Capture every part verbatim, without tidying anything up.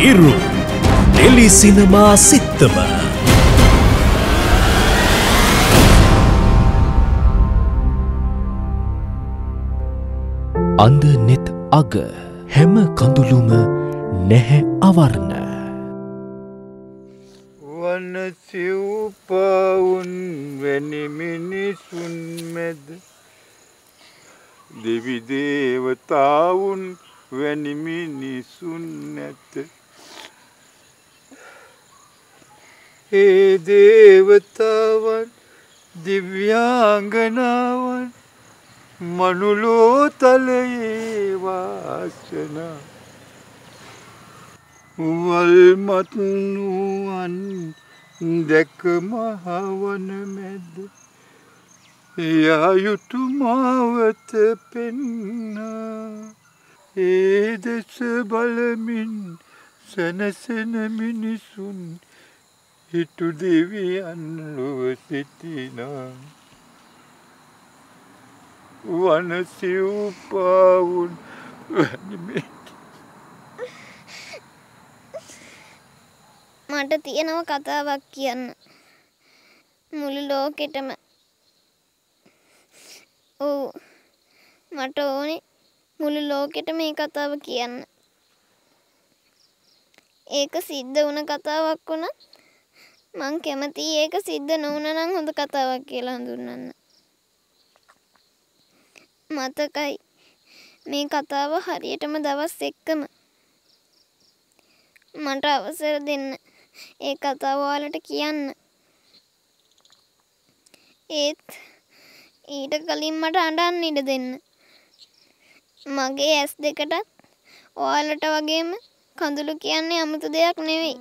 Hiru Teli Cinema Sittama අන්ද නෙත් අග හැම කඳුළුම නැහැ අවර්ණ වනසිව්පාවුන් වැනි මිනිසුන් මැද දෙවි දේවතාවුන් වැනි මිනිසුන් නැත ඒ දේවතාවන් දිව්‍යාංගනාවන් මනුලෝතලයේ වාසනා වල්මත් නුවන් දැක මහවන මැද යායුතු මාවත පෙන්නා ඒ දෙස බලමින් සැනසෙන මිනිසුන් හිටු දෙවියන් ලොව සිටිනා වනසිව්පාවුන් මට තියෙනව කතාවක් කියන්න මුළු ලෝකෙටම ඔව් මට ඕනේ මුළු ලෝකෙටම මේ කතාව කියන්න ඒක සිද්ධ වුණ කතාවක් වුණත් මං කැමතියි ඒක සිද්ධ නොවුන නම් හොඳ කතාවක් කියලා හඳුන්වන්න මතකයි මේ කතාව හරියටම දවස් එක්කම මට අවසර දෙන්න ඒ කතාව ඔයාලට කියන්න ඒත් ඊට කලින් මට අඬන්න ඉඩ දෙන්න මගේ ඇස් දෙකටත් ඔයාලට වගේම කඳුළු කියන්නේ 아무තු දෙයක් නෙවෙයි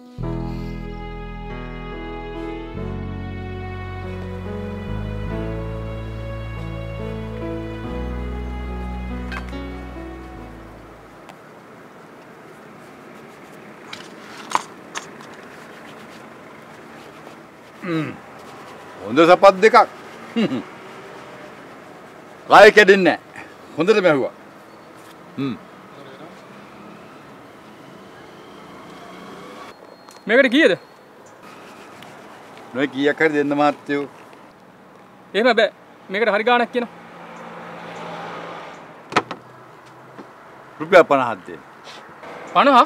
හොඳ සපත් දෙකක් කය කැඩෙන්නේ නැහැ හොඳටම ඇහුවා හ්ම් මේකට කීයද නොයි කීයක් හරි දෙන්න මහත්තයෝ එහෙම බෑ මේකට හරි ගාණක් කියනවා රුපියල් පනහක් දෙන්න පනහක්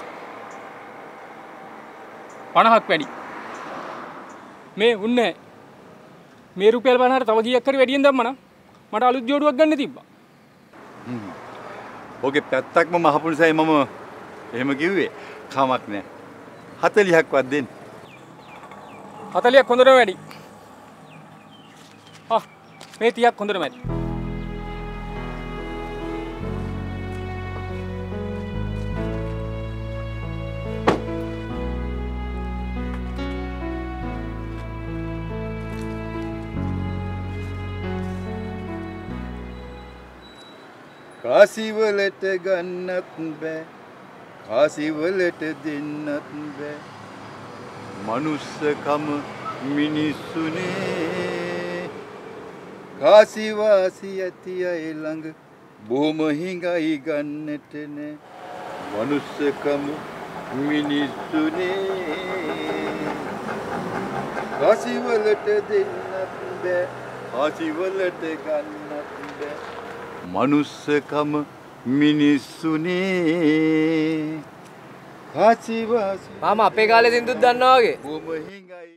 පනහක් වැඩි මේ උන්නේ මේ රුපියල් පනහට තව කීයක් හරි වැඩියෙන් දැම්මනම් මට අලුත් ජෝඩුවක් ගන්න තිබ්බා. හ්ම්. ඔගේ පැත්තක්ම මහපු නිසායි මම එහෙම කිව්වේ. කමක් නෑ. හතළිහක්වත් දෙන්න. හතළිහක් හොඳටම වැඩි. ආ මේ තිහක් හොඳටම වැඩි. කාසිවලට ගන්නත් බෑ කාසිවලට දෙන්නත් බෑ මනුස්සකම මිනිස්සුනේ කාසිවාසි ඇති අය ළඟ බොහොම හිඟයි ගන්නට නෑ මනුස්සකම මිනිස්සුනේ කාසිවලට දෙන්නත් බෑ කාසිවලට ගන්නත් බෑ මනුස්සකම මිනිස්සුනේ කාසිවාසි මාමා අපේ කාලේ සින්දුත් දන්නවා වගේ බොහොම හිඟයි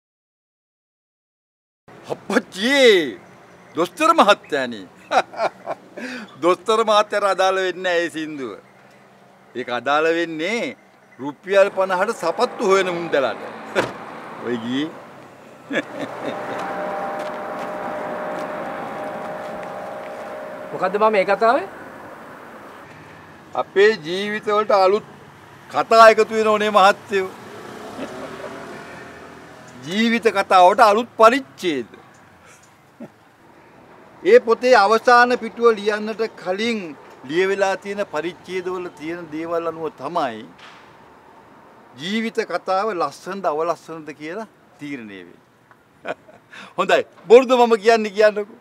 අප්පච්චි දොස්තර මහත්තයානි දොස්තර මහත්තයාට අදාළ වෙන්නේ නැහැ ඒ සින්දුව ඒක අදාළ වෙන්නේ රුපියල් පනහට සපත්තු හොයන මුන්දලට ඔය ගියේ මොකද්ද මම මේ කතාවේ අපේ ජීවිතවලට අලුත් කතා එකතු වෙනෝනේ මහත්තයෝ ජීවිත කතාවට අලුත් පරිච්ඡේද ඒ පොතේ අවසාන පිටුව ලියන්නට කලින් ලියවිලා තියෙන පරිච්ඡේදවල තියෙන දේවල් අනුව තමයි ජීවිත කතාව ලස්සනද අවලස්සනද කියලා තීරණය වෙන්නේ හොඳයි බොරුද මම කියන්නේ කියන්නකෝ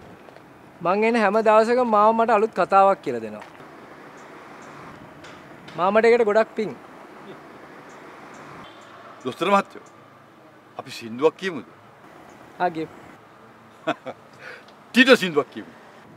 මං එන හැම දවසකම මාව මට අලුත් කතාවක් කියලා දෙනවා. මාමට එකට ගොඩක් පිං. දොස්තර මහත්තයෝ අපි සින්දුවක් කියමුද? ආ කියමු. ටිට සින්දුවක් කියමු.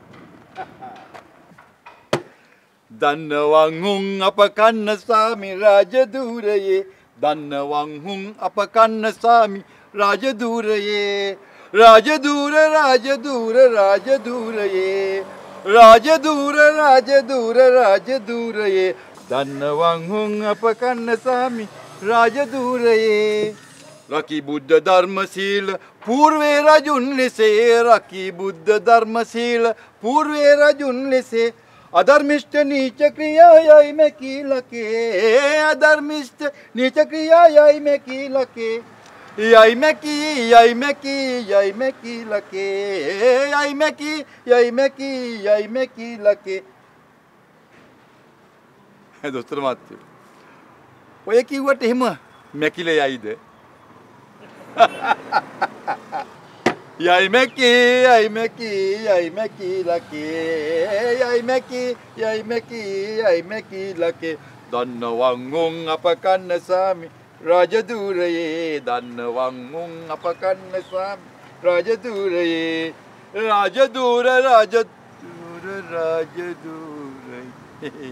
දන්නවන් හුන් අප කන්න සාමි රාජදූරයේ දන්නවන් හුන් අප කන්න සාමි රාජදූරයේ රාජදූර රාජදූර රාජදූරයේ රාජදූර රාජදූර රාජදූරයේ දන්නවන් හුන් අප කන්න සාමි රාජදූරයේ රකි බුද්ධ ධර්ම සීල పూర్වේ රජුන් ලෙසේ රකි බුද්ධ ධර්ම සීල పూర్වේ රජුන් ලෙසේ අධර්මිෂ්ඨ නීච ක්‍රියායයි මෙකී ලකේ අධර්මිෂ්ඨ නීච ක්‍රියායයි මෙකී ලකේ යයි මෙකී යයි මෙකී යයි මෙකී ලකේ යයි මෙකී යයි මෙකී යයි මෙකී ලකේ දොස්තර මහත්තයෝ ඔය කිව්වට එහෙම මැකිල යයිද යයි මෙකී යයි මෙකී යයි මෙකී ලකේ යයි මෙකී යයි මෙකී යයි මෙකී ලකේ දන්නවන් උන් අප කන්න සාමි රාජදූරයේ දන්නවන් උන් අප කන්න සාමි රාජදූරයේ රාජදූර රාජදූර රාජදූරයේ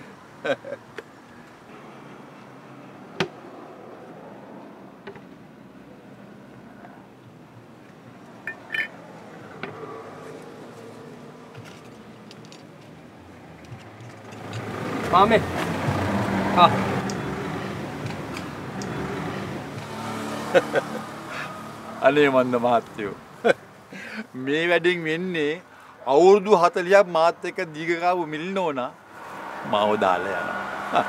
මාමේ ආ අනේ මන්ද මහත්තයෝ මේ වැඩෙන් වෙන්නේ අවුරුදු හතළියක් මාත් එක්ක දීගකාව මිල්නෝනා මාව දාලා යනවා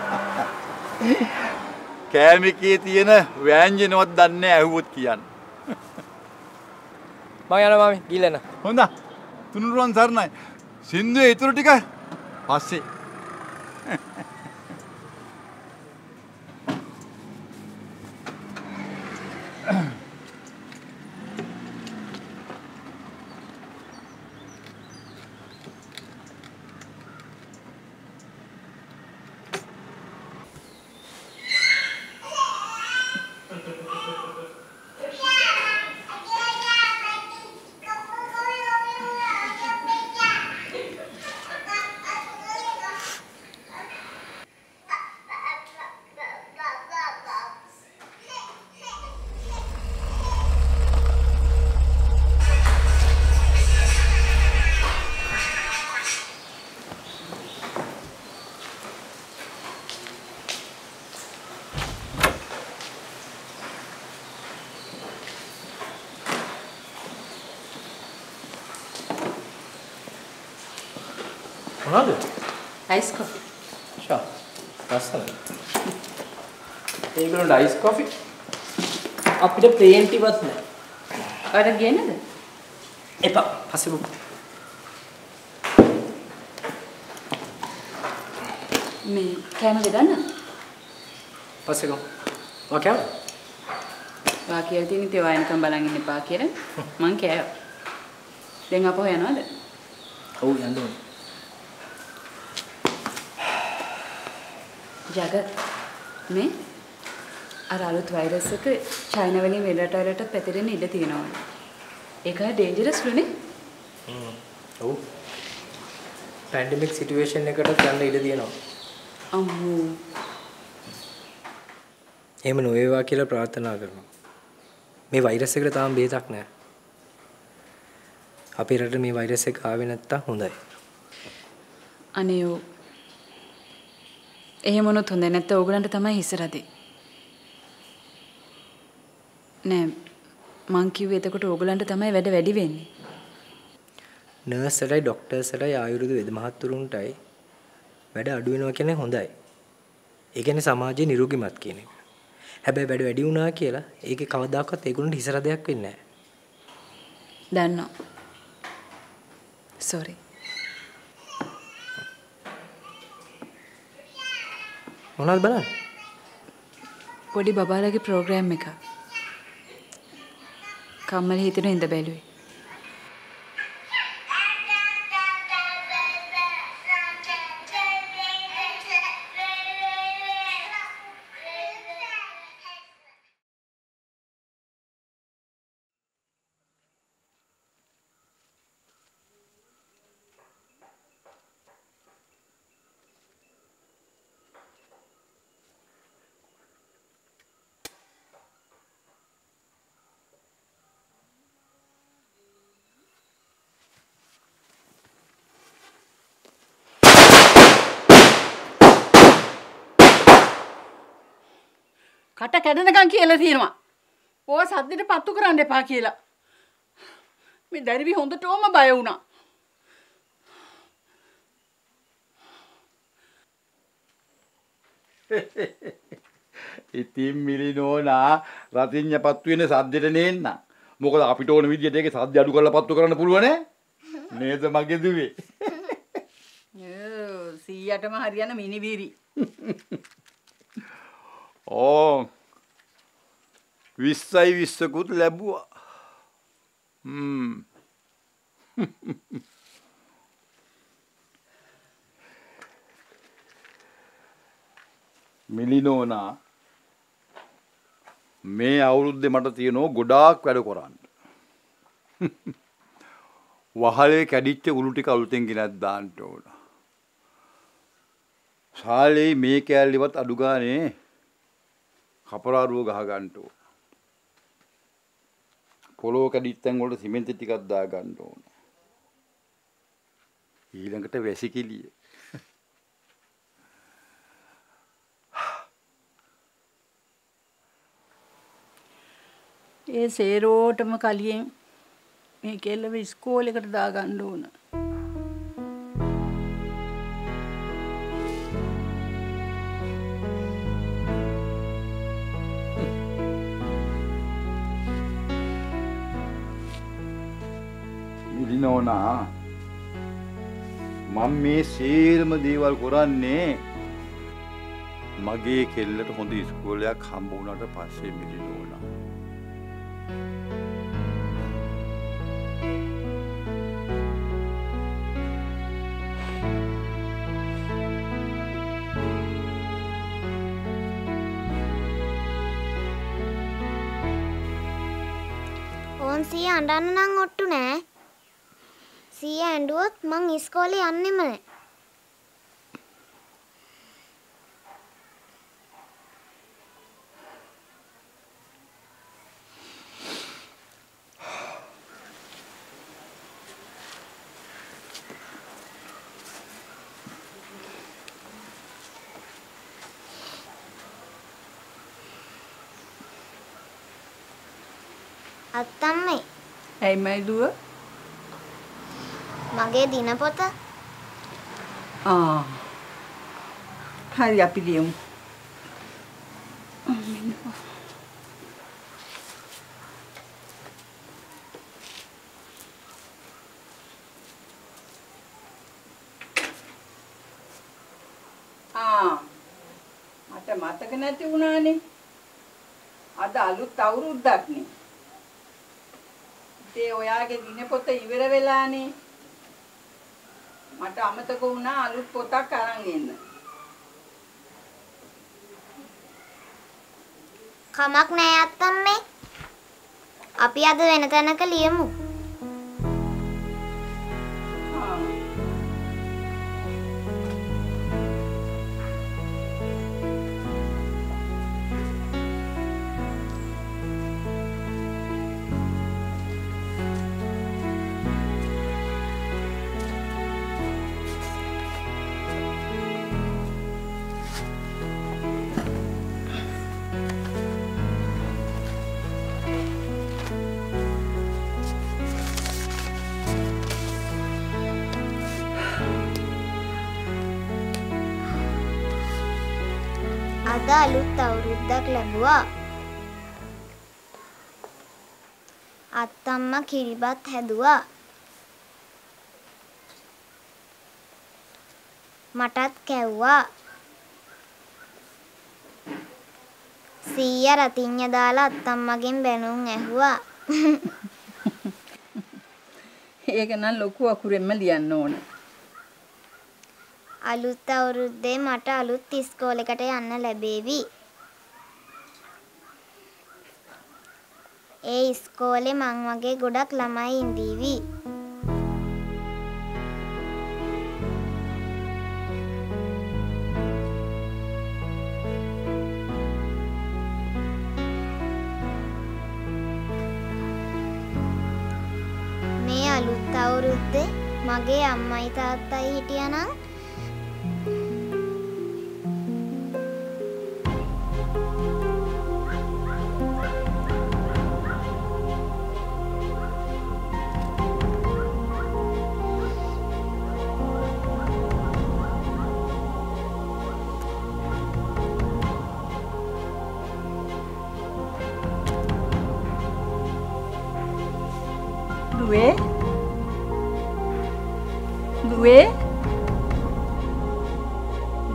කෑමිකේ තියෙන ව්‍යංජනවත් දන්නේ ඇහුවොත් කියන්න මම යනවා මාමේ ගිහලා එන්න හොඳ තුනුරුවන් සරණයි සින්දුවේ ඊටු ටික පස්සේ මොනවද? Ice coffee. ෂා. ලස්සනයි. ඒගොල්ලන්ට අයිස් කොෆි අපිට ප්ලේන් ටිවත් නැහැ. ඔයාලට ගේන්නද? එපා. පස්සේ බොමු. මේ කෑම දෙන්න. පස්සේ ගමු. ඔයා කෑවද? වා කියලා තියෙන ඉතින් ඔයා එනකම් බලන් ඉන්න එපා කියලා මං කෑවා. දැන් අපෝ යනවද? ඔව් යන්න ඕනේ. ජගත් මේ අර අලුත් වෛරස් එක චයිනා වලින් වෙන රටවලට පැතිරෙන්න ඉඩ තියෙනවා. ඒක ඩේන්ජරස් නේ? හ්ම්. ඔව්. පැන්ඩමික් සිටුේෂන් එකකට යන්න ඉඩ තියෙනවා. අම්මෝ. එහෙම නොවේවා කියලා ප්‍රාර්ථනා කරනවා. මේ වෛරස් එකට තාම බේතක් නැහැ. අපේ රටේ මේ වෛරස් එක ආවේ නැත්තම් හොඳයි. අනේ ඔව්. එහෙම වුණොත් හොඳ නැත්නම් ඕගලන්ට තමයි හිස රදේ. නෑ මං කිව්වේ එතකොට ඕගලන්ට තමයි වැඩ වැඩි වෙන්නේ. නර්ස්ලයි ડોක්ටර්ස්ලයි ආයුර්වේද වෙද මහත්තුරුන්ටයි වැඩ අඩු වෙනවා කියන්නේ හොඳයි. ඒ කියන්නේ සමාජය නිරෝගීමත් කියන එක. හැබැයි වැඩ වැඩි වුණා කියලා ඒකේ කවදාකවත් ඒගොල්ලන්ට හිස රදයක් වෙන්නේ නැහැ. දන්නවා. sorry. මොනවද බලන්නේ? පොඩි බබාලගේ ප්‍රෝග්‍රෑම් එක. කම්මල හිතෙන ඉඳ බැලුවේ. කට කැඩෙනකන් කියලා තියෙනවා. ඕවා සද්දෙට පත්තු කරන්න එපා කියලා. මේ දැරිවි හොඳටම බය වුණා. ඉතින් මිලිනෝනා රතිඤ්ඤ පත්තු වෙන සද්දෙට නේන්න. මොකද අපිට ඕන විදියට ඒකේ සද්ද අඩු කරලා පත්තු කරන්න පුළුවන් නේද මගේ දුවේ. යෝ සීයටම හරියන මිනිවිරි. ඕ විස්සයි විස්සකුත් ලැබුවා. හ්ම්. මිලිනෝනා මේ අවුරුද්දේ මට තියෙනවා ගොඩාක් වැඩ කරන්න. වහලේ කැඩිච්ච උළු ටික අලුතෙන් ගෙනත් දාන්න ඕන. ශාලේ මේ කෑල්ලෙවත් අඩු ගානේ කපරාරුව ගහ ගන්න ඕන. පොළොව කැඩිච්චන් වලට සිමෙන්ති ටිකක් දා ගන්න ඕන. ඊළඟට වැසිකිළිය. ඒ සේරෝටම කලියෙන් මේ කෙල්ලව ඉස්කෝලේකට දාගන්න ඕන. මිලිනෝනා මම මේ සේරම දේවල් කරන්නේ මගේ කෙල්ලට හොඳ ඉස්කෝලයක් හම්බ වුණාට පස්සේ මිලිනෝනා. ඕන් සීය අඬන්න නම් ඔට්ටු නෑ. සීය ඇඬුවොත් මං ඉස්කෝලේ යන්නෙම නෑ. අත්තම්මයි. ඇයි මයි දුව? මගේ දිනපොත. ආ. හරි අපි ලියමු. ආ. මට මතක නැති වුණානේ. අද අලුත් අවුරුද්දක්නේ. ඒ ඔයාගේ දිනපොත ඉවර වෙලානේ. මට අමතක වුණා අලුත් පොතක් අරන් එන්න. කමක් නෑ අත්තම්මේ. අපි අද වෙන තැනක ලියමු. අද අලුත් අවුරුද්දක් ලැබුවා. අත්තම්මා කිරිබත් හැදුවා. මටත් කැව්වා. සීයා රතිඤ්ඤ දාලා අත්තම්මගෙන් බැනුම් ඇහුවා. ඒක නම් ලොකු අකුරෙන්ම ලියන්න ඕන. අලුත් අවුරුද්දේ මට අලුත් ඉස්කෝලේකට යන්න ලැබේවි. ඒ ඉස්කෝලේ මං වගේ ගොඩක් ළමයි ඉඳීවි. මේ අලුත් අවුරුද්දේ මගේ අම්මයි තාත්තයි හිටියානම්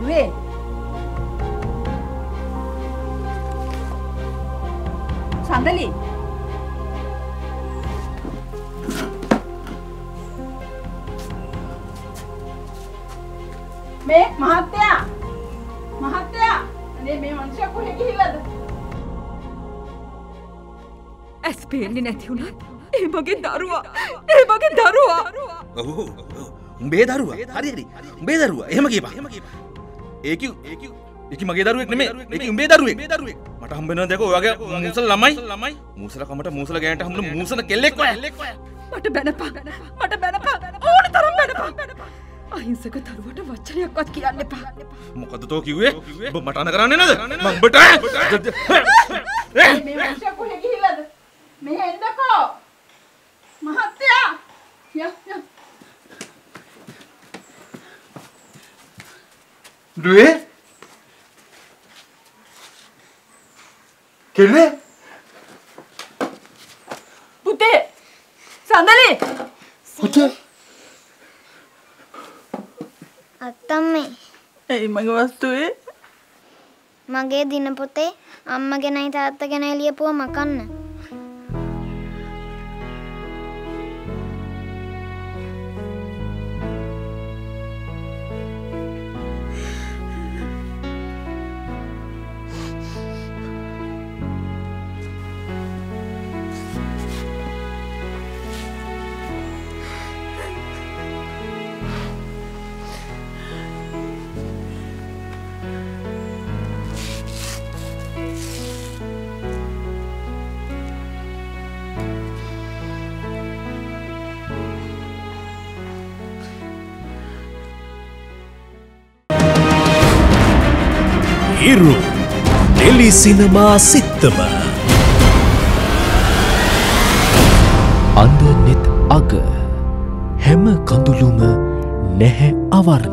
දුවේ සඳලි මේ මහත්තයා මහත්තයා අනේ මේ මනුස්සයා කොහෙ ගිහිල්ලාද? ඇස් පේන්නේ නැති වුණා. ඒ මගේ දරුවා. ඒ මගේ දරුවා. ඔව් උඹේ දරුවා. හරි හරි. උඹේ දරුවා. එහෙම කියපන්. ඒකි ඒකි ඒකි මගේ දරුවෙක් නෙමෙයි. ඒකි උඹේ දරුවෙක්. මට හම්බ වෙනවා දැක ඔය වගේ මූසල ළමයි. මූසල කමට මූසල ගෑනට හම්බුන මූසල කෙල්ලෙක් ඔය. මට බැනපන්. මට බැනපන්. ඕන තරම් බැනපන්. අහිංසක දරුවට වචනයක්වත් කියන්න එපා. මොකද තෝ කිව්වේ? ඔබ මට අන කරන්නේ නැද? මම උඹට මේ මනුස්සයා කොහෙ ගිහිල්ලාද? මෙහෙ එන්නකෝ. මහත්තයා. යා යා. දුවේ කෙල්ලේ පුතේ සඳලි පුතේ අත්තම්මේ එයි මගේ වස්තුවේ මගේ දිනපොතේ අම්මා ගැනයි තාත්තා ගැනයි ලියපුවා මකන්න. ඉරු ටෙලි සිනමා සිත්තම අන්ද නෙත් අග හැම කඳුළුම නැහැ අවර්ණ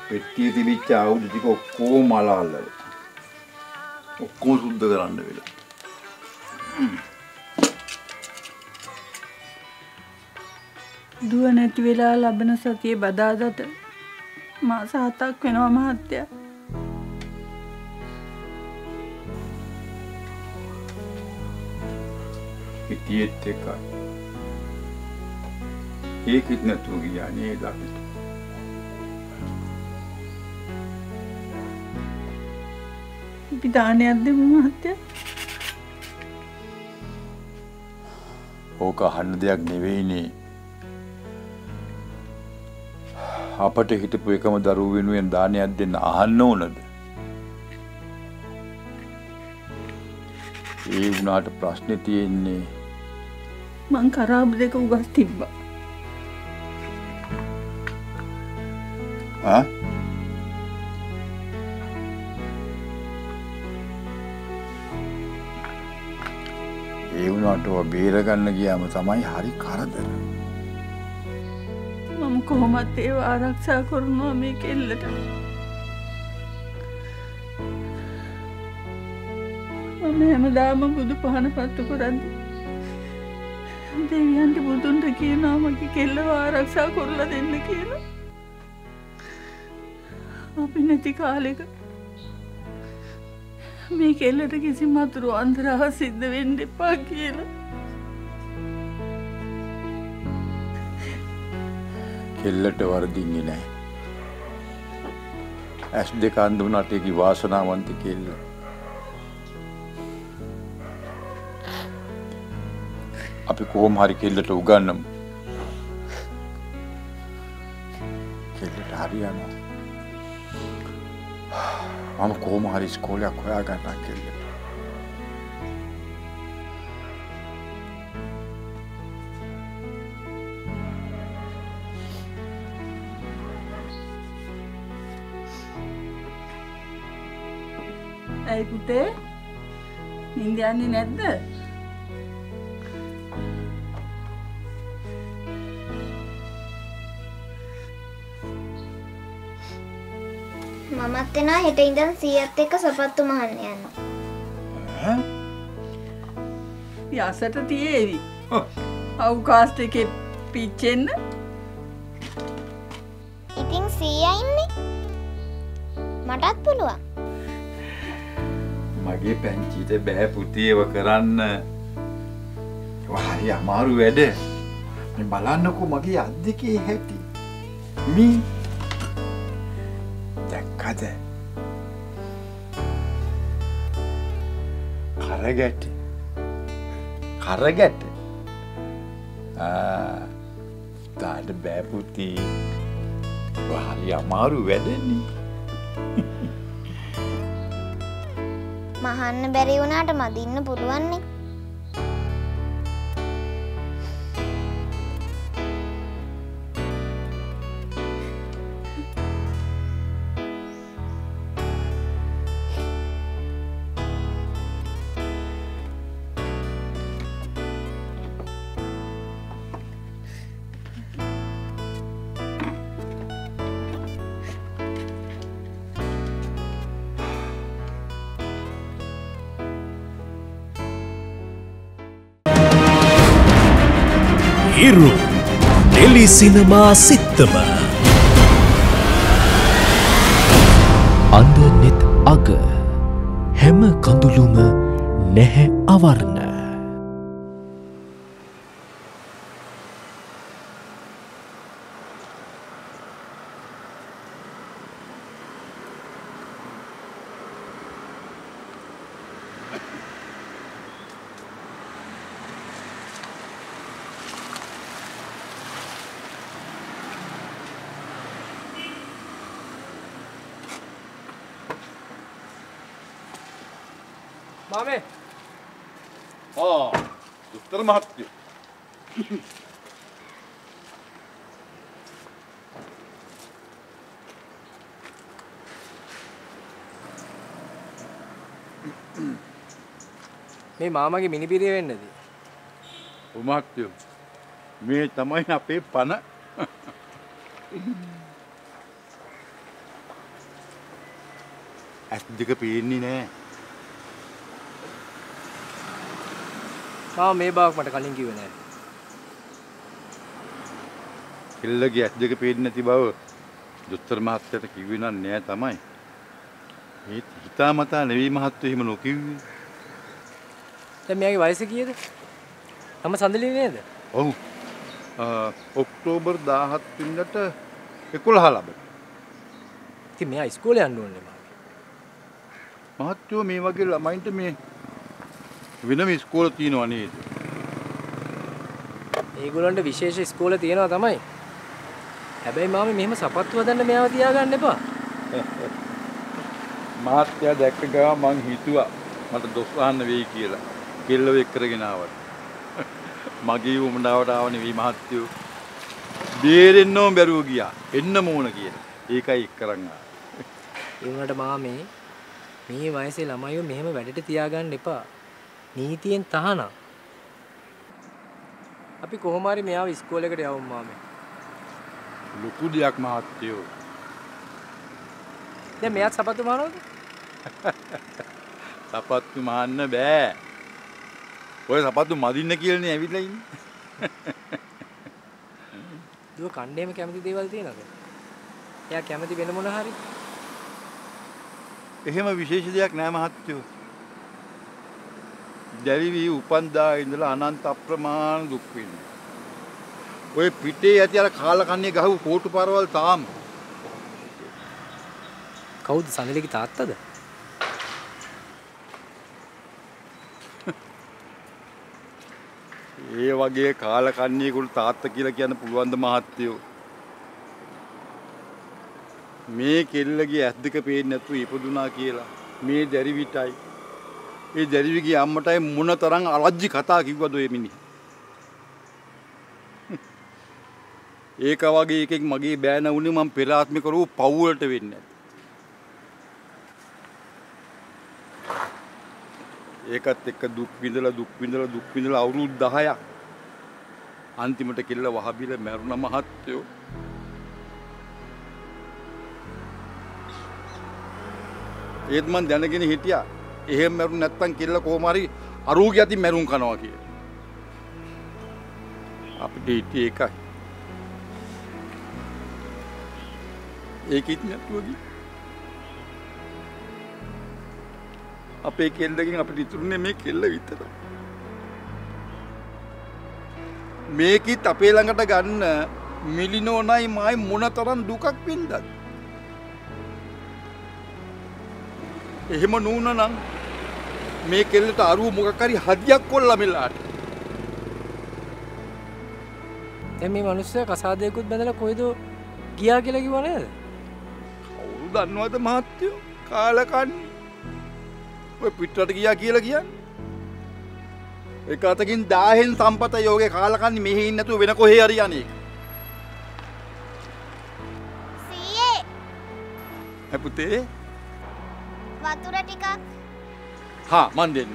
පෙට්ටියේ තිබිච්ච ආයුධ ටික ඔක්කොම අලවලා. ඔක්කොම සුද්ධ කරන්න වෙලා. දුව නැති වෙලා ලබන සතියේ බදාදට මාස හතක් වෙනවා මහත්තයා. පිටියෙත් එකයි. ඒකෙත් නැතුව ගියා නේද අපිට. අපි දානයක් දෙමු මහත්තයා. ඕක අහන්න දෙයක් නෙවෙයිනේ. අපට හිටපු එකම දරුව වෙනුවෙන් දානයක් දෙන්න අහන්න ඕනද? ඒ වුණාට ප්‍රශ්නේ තියෙන්නේ මං කරාබ් දෙක උගස් තිබ්බා. ආ? ඒ වුණාට ඔය බේර ගන්න ගියාම තමයි හරි කරදර. මම කොහොමද ඒව ආරක්ෂා කරනවා මේ කෙල්ලට? මම හැමදාම බුදු පහන පත්තු කරන්නේ. දෙවියන්ට බුදුන්ට කියනවා මගේ කෙල්ලව ආරක්ෂා කරලා දෙන්න කියලා. අපි නැති කාලෙක මේ කෙල්ලට කිසිම අතුරු අන්තරාව සිද්ධ වෙන්න එපා කියලා. කෙල්ලට වරදින්නේ නැහැ. ඇස් දෙක අඳුනට ඒකි වාසනාවන්ත කෙල්ල. අපි කොහොම හරි කෙල්ලට උගන්වමු. කෙල්ලට හරියනවා. මම කොහොම හරි ඉස්කෝලයක් හොයාගන්නම් කෙල්ලට. ඇයි පුතේ? නින්ද යන්නේ නැද්ද? මමත් එනවා හෙට ඉඳන් සීයත් එක්ක සපත්තු මහන්න යනවා. ඈ? යසට තියේවි. අවුකාස්ට් එකේ පිච්චෙන්න. ඉතින් සීයා ඉන්නේ. මටත් පුළුවන්. මගේ පැංචිට බෑ පුතේ ඒව කරන්න. ඒව හරි අමාරු වැඩ. මේ බලන්නකෝ මගේ අත් දෙකේ හැටි. මී දැක්කද? කරගැට. කරගැට. ආ තාඩ බෑ පුතේ. ඒව හරි අමාරු වැඩනේ. මහන්න බැරි වුණාට මදින්න පුළුවන් නේ. ඉරු ටෙලි සිනමා සිත්තම අන්ද නෙත් අග හැම කඳුළුම නැහැ අවර්ණ. මාමේ. ආ, දොස්තර මහත්තයෝ. මේ මාමගේ මිනිබිරිය වෙන්නද? ඔව් මහත්තයෝ. මේ තමයි අපේ පණ. ඇස් දෙක පේන්නේ නැහැ. මම මේ බාවක් මට කලින් කිව්වේ නෑ. කෙල්ලගේ ඇස් දෙක පේන්නේ නැති බව දොස්තර මහත්තයාට කිව්වේ නෑ තමයි. මේ හිතාමතා නෙවෙයි මහත්තයෝ එහෙම නොකිව්වේ. දැන් මෙයාගේ වයස කීයද? තම සඳලිනේ නේද? ඔව්. ඔක්තෝබර් දාහත් වෙනිදාට එකොළහ ලබන. ඉතින් මෙයා ඉස්කෝලේ යන්න ඕනේ මම. මහත්තයෝ මේ වගේ ළමයින්ට මේ වෙනම ඉස්කෝල තියෙනවා නේද? ඒගොල්ලන්ට විශේෂ ඉස්කෝල තියෙනවා තමයි. හැබැයි මාමේ මෙහෙම සපත්තු හදන්න මෙයාව තියාගන්න එපා. මහත්තයා දැක්ක ගමන් මං හිතුවා මට දොස් අහන්න වෙයි කියලා. කෙල්ලව එක් කරගෙන ආවා. මගේ උමනාවට ආව නෙවෙයි මහත්තයෝ. බේරෙන්නම බැරුව ගියා. එන්නම ඕන කියලා. ඒකයි එක් කරන් ආවේ. ඒ වුණාට මාමේ මේ වයසේ ළමයිව මෙහෙම වැඩට තියාගන්න එපා. නීතියෙන් තහනම්. අපි කොහොම හරි මෙයාව ඉස්කෝලේකට යවමු මාමේ. ලොකු දෙයක් මහත්තයෝ. දැන් මෙයාත් සපත්තු මහනවද? සපත්තු මහන්න බෑ. ඔය සපත්තු මදින්න කියලානේ ඇවිල්ලා ඉන්නේ. දුව කණ්ඩේම කැමති දේවල් තියෙනවද? එයා කැමති වෙන මොන හරි? එහෙම විශේෂ දෙයක් නෑ මහත්තයෝ. දැරිවි උපන්දා ඉඳලා අනන්ත අප්‍රමාණ දුක් විඳිනවා. ඔය පිටේ ඇති අර කාලකන්ණිය ගහපු කෝටු පාරවල් තාම. කවුද සඳලිගේ තාත්තද? ඒ වගේ කාලකන්ණියෙකුට තාත්තා කියලා කියන්න පුළුවන් ද මහත්තයෝ? මේ කෙල්ලගේ ඇස් දෙක පේන්නේ නැතුව ඉපදුනා කියලා මේ දැරිවිටයි ඒ දැරිවිගේ අම්මටයි මොනතරම් අලජ්ජි කතා කිව්වද ඔය මිනිහ. ඒක වගේ එකෙක් මගේ බෑන වුණේ මම පෙර ආත්මේ කරපු පව් වලට වෙන්නේ නැති. ඒකත් එක්ක දුක් විඳලා දුක් විඳලා දුක් විඳලා අවුරුදු දහයක් අන්තිමට කෙල්ල වහබිල මැරුණ මහත්තයෝ. ඒත් මං දැනගෙන හිටියා එහෙම මැරුණ නැත්තම් කෙල්ල කොහොම හරි අරෝග්‍ය අතින් මැරුම් කනවා කියලා. අපිට හිටියේ ඒකයි. ඒකිට නැතුව ගිහින් අපේ කෙල්ලකින් අපිට ඉතුරුනේ මේ කෙල්ල විතරයි. මේකිට අපේ ළඟට ගන්න මිලිනෝනයි මායි මොනතරම් දුකක් වින්දද? එහෙම නුන නම් මේ කෙල්ලට අරුව මොකක් හරි හදියක් කොල්ලා මෙලාට. දැන් මේ මිනිස්සයා කසාදයකුත් බඳලා කොයිද ගියා කියලා කිව්ව නේද? කවුරු දන්නවද මහත්තයෝ? කාලකන්ණි. ඔය පිටරට ගියා කියලා කියන්නේ. ඒක අතකින් දහයෙන් සම්පත යෝගේ කාලකන්ණි මෙහෙ ඉන්නේ නැතුව වෙන කොහේ හරි යන්නේ. සීයේ. ඒ පුතේ. වතුර ටිකක්. හා මන් දෙන්න.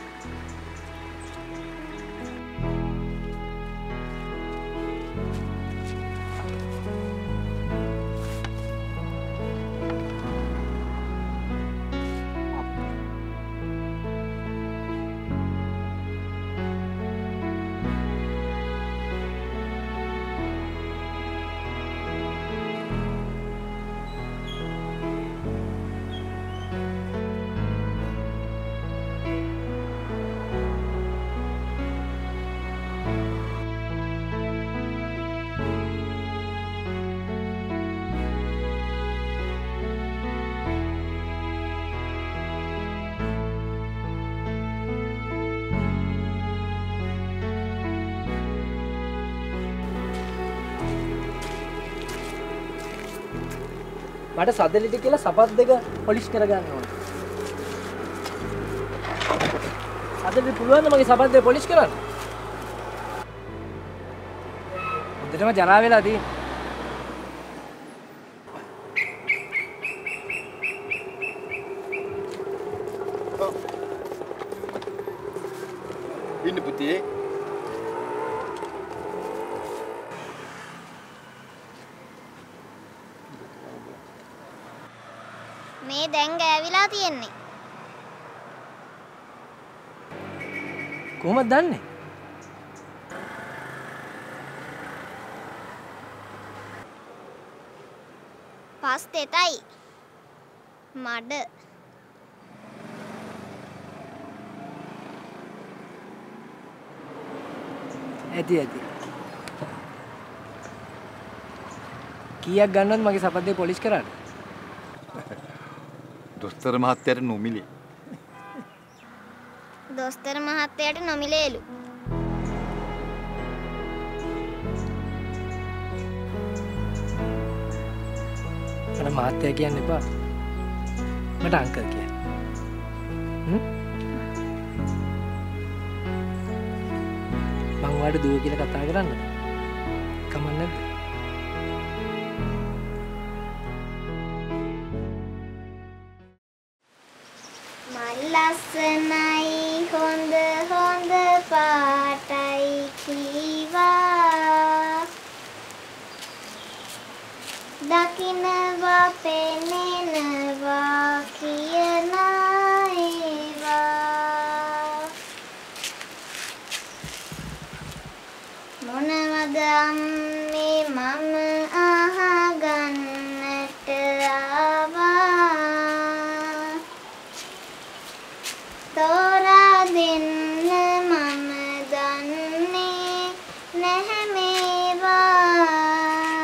මට සදලිට කියලා සපත් දෙක පොලිෂ් කරගන්න ඕන. සදලිට පුළුවන් ද මගේ සපත් දෙක පොලිෂ් කරන්න? හොඳටම ජරා වෙලා තියෙන්නේ. ඉන්න පුතේ. මේ දැන් ගෑවිලා තියෙන්නේ. කොහොමද දන්නේ? පස් තෙතයි. මඩ. ඇති ඇති. කීයක් ගන්නවද මගේ සපත්දේ පොලිෂ් කරන්න? දොස්තර මහත්තයාට නොමිලේ. දොස්තර මහත්තයාට නොමිලේලු. මට මහත්තයා කියන්න එපා. මට අංකල් කියන්න. හ්ම්? මං ඔයාලට දුව කියලා කතා කරන්නද? කමක් නැද්ද? ලස්සනයි හොඳ හොඳ පාටයි කීවා දකින්නවා පෙනෙනවා කියන ඒවා මොනවද අම්මේ මම අහගන්නට ආවා තෝරා දෙන්න මම දන්නේ නැහැ මේවා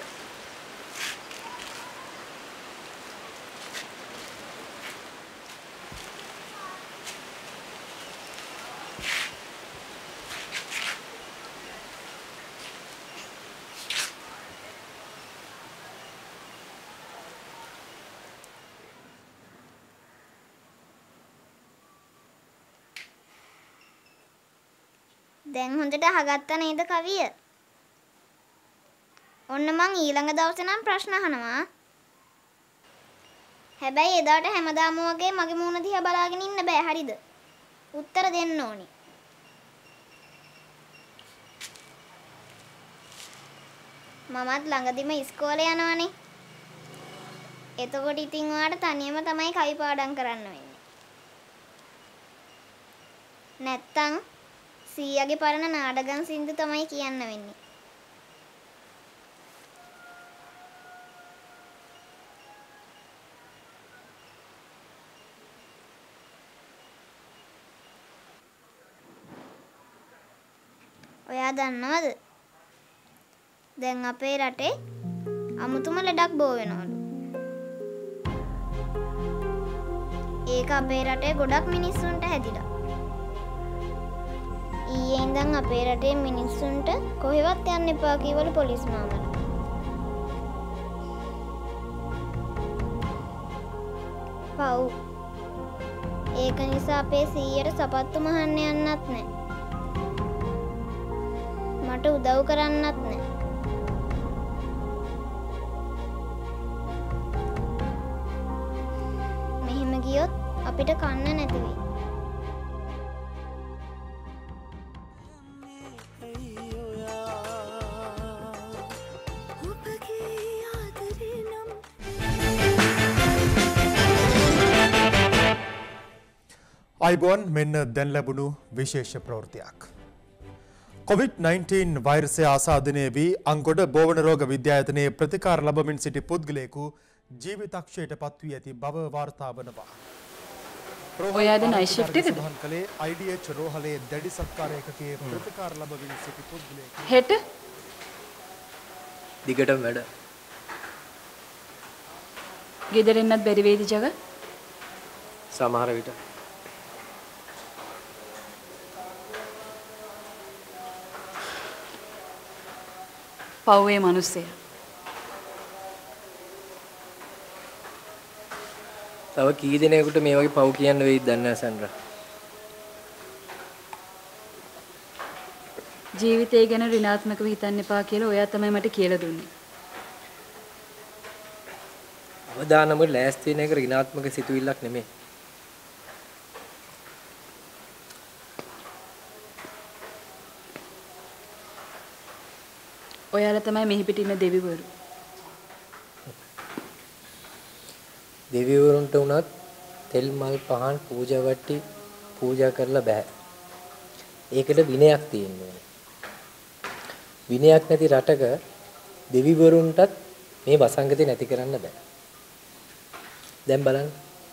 දැන් හොඳට අහගත්තා නේද කවිය? ඔන්න මං ඊළඟ දවසේ නම් ප්‍රශ්න අහනවා. හැබැයි එදාට හැමදාම වගේ මගේ මූණ දිහා බලාගෙන ඉන්න බෑ හරිද? උත්තර දෙන්න ඕනි. මමත් ළඟදිම ඉස්කෝලේ යනවනේ. එතකොට ඉතින් ඔයාලට තනියම තමයි කවි පාඩම් කරන්න වෙන්නේ. නැත්තම් සීයාගේ පරණ නාඩගම් සින්දු තමයි කියන්න වෙන්නේ. ඔයා දන්නවද? දැන් අපේ රටේ අමුතුම ලඩක් බෝ වෙනවලු. ඒක අපේ රටේ ගොඩක් මිනිස්සුන්ට හැදිලා. ඊයේ ඉඳන් අපේ රටේ මිනිස්සුන්ට කොහෙවත් යන්න එපා කීවලු පොලිස් මාමලා. පව්. ඒක නිසා අපේ සීයට සපත්තු මහන්න යන්නත් නැහැ. මට උදව් කරන්නත් නැහැ. මෙහෙම ගියොත් අපිට කන්න නැති වෙයි. අයිබෝන් මෙන්න දැන් ලැබුණු විශේෂ ප්‍රවෘත්තියක්. කොවිඩ් නයින්ටීන් වෛරසය ආසාදනය වී අංගොඩ බෝවන රෝග විද්‍යායතනයේ ප්‍රතිකාර ලබමින් සිටි පුද්ගලයෙකු ජීවිතක්ෂයට පත්වී ඇති බව වාර්තා වනවා. ඔයාද නයිට් ෂිෆ්ට් එකද? සඳහන් කළේ ආයි ඩී එච් රෝහලේ දැඩි සත්කාර ඒකකයේ ප්‍රතිකාර ලබමින් සිටි පුද්ගලයෙකු. හෙට දිගටම වැඩ. ගෙදර එන්නත් බැරි වේද ජග? සමහර විට පව්වේ මිනිස්සයා. තව කී දෙනෙකුට මේ වගේ පව් කියන්න වෙයිද දන්නේ නැහැ සන්ඩ්‍රා. ජීවිතය ගැන ඍණාත්මකව හිතන්න එපා කියලා ඔයා තමයි මට කියලා දුන්නේ. අවදානම ලෑස්ති වෙන එක ඍණාත්මක සිතුවිල්ලක් නෙමෙයි. ඔයාලා තමයි මෙහි පිට ඉන්න දෙවිවරු. දෙවිවරුන්ට උනත් තෙල් මල් පහන් පූජා වට්ටි පූජා කරලා බෑ. ඒකට විනයක් තියෙනවා. විනයක් නැති රටක දෙවිවරුන්ටත් මේ වසංගතේ නැති කරන්න බෑ. දැන් බලන්න.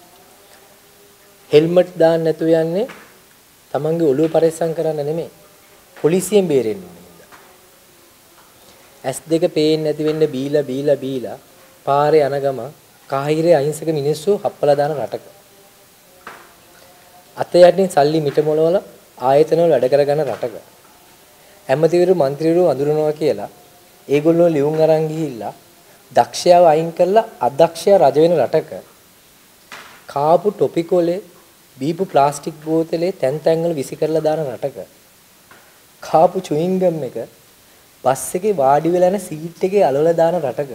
හෙල්මට් දාන්න නැතුව යන්නේ තමන්ගේ ඔළුව පරිස්සම් කරන්න නෙමෙයි. පොලිසියෙන් බේරෙන්න ඕනේ. ඇස් දෙක පේන්නේ නැති වෙන්න බීලා බීලා බීලා පාරේ යන ගම කාහිරේ අහිංසක මිනිස්සු හප්පලා දාන රටක. අත යටින් සල්ලි මිට මොලවල ආයතන වල වැඩ කරගන්න රටක. ඇමතිවරු മന്ത്രിවරු අඳුරනවා කියලා ඒගොල්ලෝ ලියුම් අරන් ගිහිල්ලා දක්ෂයව අයින් කරලා අදක්ෂයා රජ වෙන රටක. කාපු ටොපිකොලේ බීපු ප්ලාස්ටික් බෝතලේ තැන් තැන් වල විසි කරලා දාන රටක. කාපු චුයින්ගම් එක බස් එකේ වාඩි වෙලා යන සීට් එකේ අලවලා දාන රටක.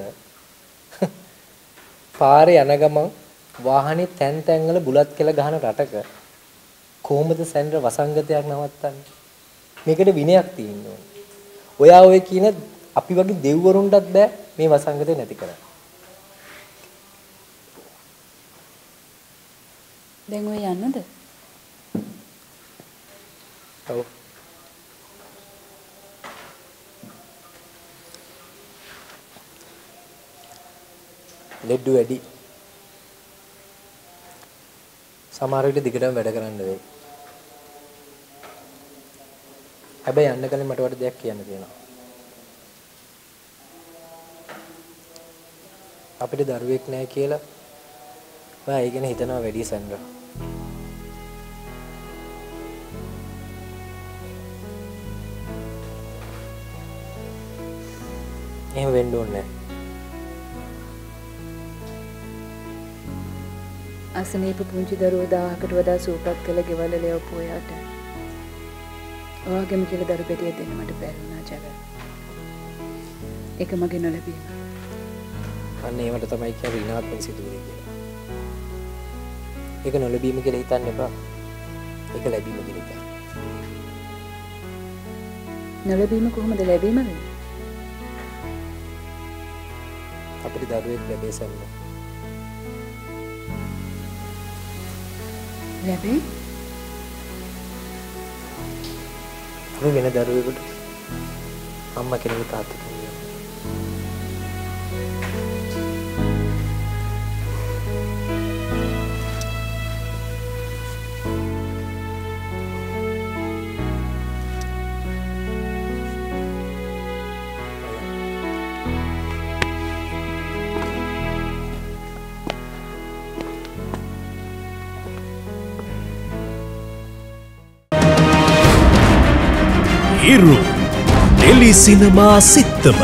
පාරේ යන ගමන් වාහනේ තැන් තැන් වල බුලත් කියලා ගහන රටක කොහොමද සැන්ඩර් වසංගතයක් නවත්තන්නේ? මේකට විනයක් තියෙන්න ඕනේ. ඔයා ඔය කියන අපි වගේ දෙව්වරුන්ටත් බෑ මේ වසංගතේ නැති කරන්න. දැන් ඔය යන්නද? ඔව්. ලෙඩ්ඩු වැඩි. සමහර විට දිගටම වැඩ කරන්න වෙයි. හැබැයි යන්න කලින් මට වට දෙයක් කියන්න තියෙනවා. අපිට දරුවෙක් නැහැ කියලා ඔයා ඒ ගැන හිතනවා වැඩි සැන්ඩ්‍රා. එහෙම වෙන්න ඕනේ නැහැ. අසනීප පුංචි දරුවෝ දහයකට වඩා සූපත් කළ ගෙවල් වල යවපු ඔයාට ඔයාගෙම කියලා දරු පෙටිය දෙන්න මට බැරි වුණා ජග. ඒක මගේ නොලැබීම. අන්න ඒවට තමයි කියන්නේ ඍණාත්මක සිදුවේ කියලා. ඒක නොලැබීම කියලා හිතන්න එපා. ඒක ලැබීම කියලා හිතන්න. නොලැබීම කොහොමද ලැබීම වෙන්නේ? අපිට දරුවෙක් ලැබේ සම්ම. ලැබේ? අපි වෙන දරුවෙකුට අම්මා කෙනෙකුට තාත්තා කෙනෙකුට Iru Teli Cinema Sittama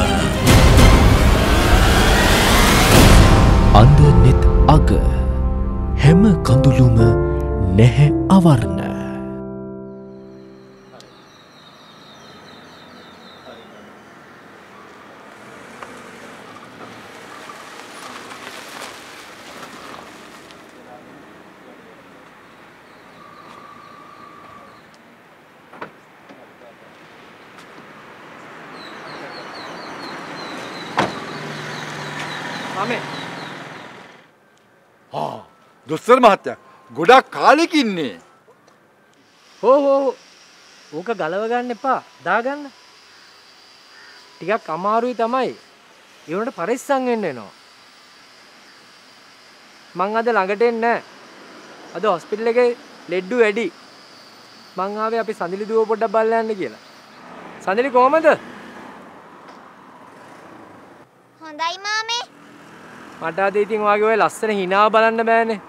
Anda net aga Hem kanduluma Nehe awarna දොස්තර මහත්තයා ගොඩක් කාලෙක ඉන්නේ. හෝ හෝ ඕක ගලව ගන්න එපා. දාගන්න. ටිකක් අමාරුයි තමයි. ඒ වුණාට පරිස්සම් වෙන්න වෙනවා. මං අද ළඟට එන්නේ නැහැ. අද හොස්පිටල් එකේ ලෙඩ්ඩු වැඩි. මං ආවේ අපි සඳිලි දුව පොඩ්ඩක් බලලා යන්න කියලා. සඳිලි කොහමද? හොඳයි මාමේ. මට අද ඉතින් වාගේ ඔය ලස්සන හිනාව බලන්න බෑනේ.